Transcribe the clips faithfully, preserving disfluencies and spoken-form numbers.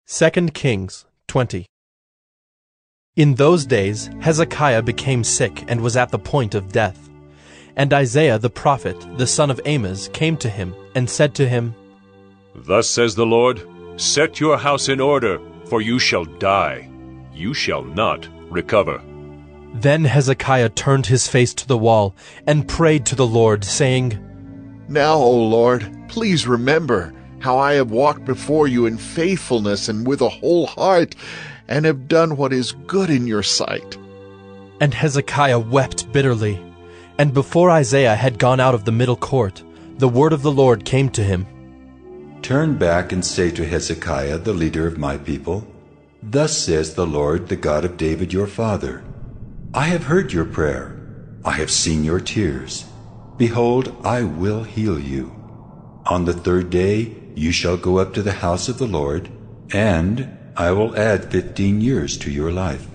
Second Kings twenty. In those days Hezekiah became sick and was at the point of death. And Isaiah the prophet, the son of Amoz, came to him and said to him, Thus says the Lord, Set your house in order, for you shall die. You shall not recover. Then Hezekiah turned his face to the wall and prayed to the Lord, saying, Now, O Lord, please remember how I have walked before you in faithfulness and with a whole heart, and have done what is good in your sight. And Hezekiah wept bitterly. And before Isaiah had gone out of the middle court, the word of the Lord came to him. Turn back and say to Hezekiah, the leader of my people, Thus says the Lord, the God of David your father, I have heard your prayer. I have seen your tears. Behold, I will heal you. On the third day you shall go up to the house of the Lord, and I will add fifteen years to your life.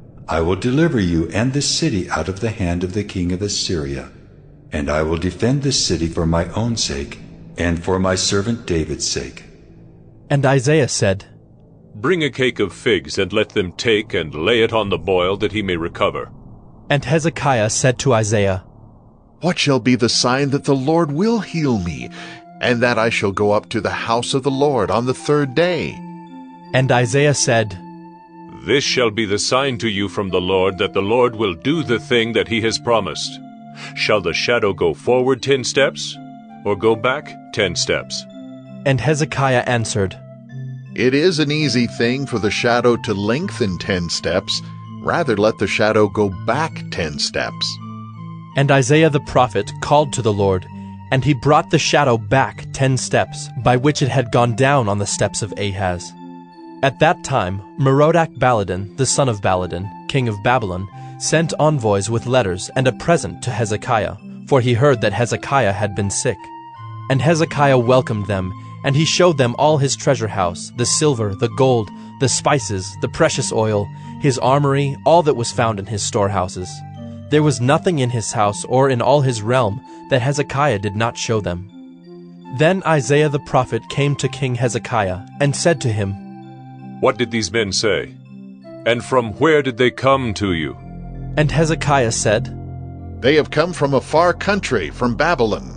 I will deliver you and this city out of the hand of the king of Assyria, and I will defend this city for my own sake and for my servant David's sake. And Isaiah said, Bring a cake of figs, and let them take and lay it on the boil, that he may recover. And Hezekiah said to Isaiah, What shall be the sign that the Lord will heal me, and that I shall go up to the house of the Lord on the third day? And Isaiah said, This shall be the sign to you from the Lord, that the Lord will do the thing that he has promised. Shall the shadow go forward ten steps, or go back ten steps? And Hezekiah answered, It is an easy thing for the shadow to lengthen ten steps. Rather let the shadow go back ten steps. And Isaiah the prophet called to the Lord, and he brought the shadow back ten steps, by which it had gone down on the steps of Ahaz. At that time Merodach-Baladan, the son of Baladan, king of Babylon, sent envoys with letters and a present to Hezekiah, for he heard that Hezekiah had been sick. And Hezekiah welcomed them, and he showed them all his treasure house, the silver, the gold, the spices, the precious oil, his armory, all that was found in his storehouses. There was nothing in his house or in all his realm that Hezekiah did not show them. Then Isaiah the prophet came to King Hezekiah and said to him, What did these men say? And from where did they come to you? And Hezekiah said, They have come from a far country, from Babylon.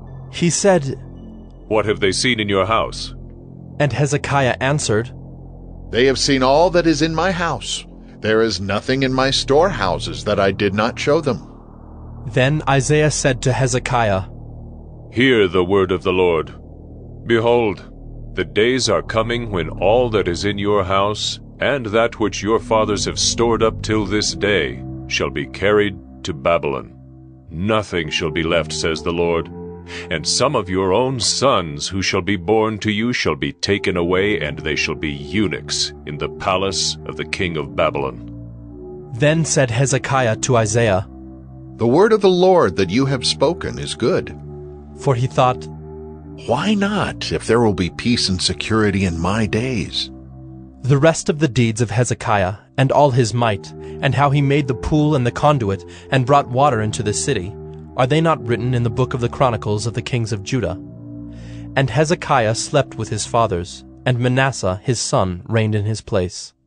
He said, What have they seen in your house? And Hezekiah answered, They have seen all that is in my house. There is nothing in my storehouses that I did not show them. Then Isaiah said to Hezekiah, Hear the word of the Lord. Behold, the days are coming when all that is in your house, and that which your fathers have stored up till this day, shall be carried to Babylon. Nothing shall be left, says the Lord. And some of your own sons who shall be born to you shall be taken away, and they shall be eunuchs in the palace of the king of Babylon. Then said Hezekiah to Isaiah, The word of the Lord that you have spoken is good. For he thought, Why not, if there will be peace and security in my days? The rest of the deeds of Hezekiah, and all his might, and how he made the pool and the conduit, and brought water into the city, are they not written in the book of the Chronicles of the kings of Judah? And Hezekiah slept with his fathers, and Manasseh his son reigned in his place.